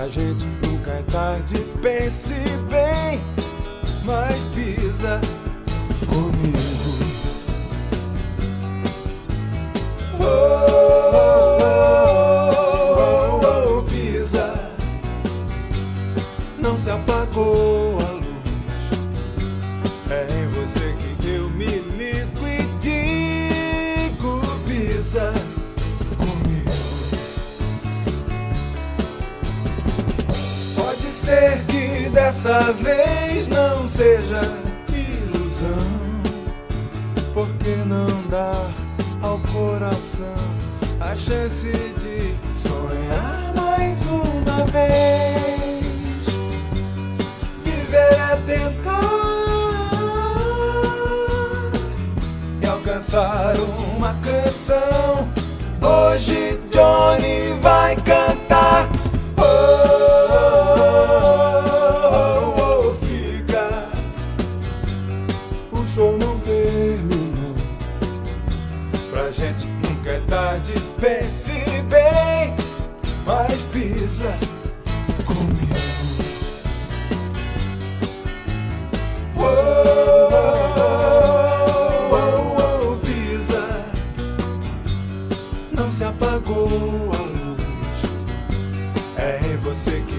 Pra gente nunca é tarde, pense bem, mas pisa comigo. Oh, pisa. Não se apagou a luz, é em você que eu me ligo e digo: pisa comigo. Pode ser que dessa vez não seja ilusão, porque não dar ao coração a chance de sonhar mais uma vez. Viver é tentar e alcançar uma canção. Hoje Johnny vai cantar. Fica, o show não terminou. Pra gente nunca é tarde, pense bem, mas pisa comigo. Pisa. Não se apagou a luz, é em você que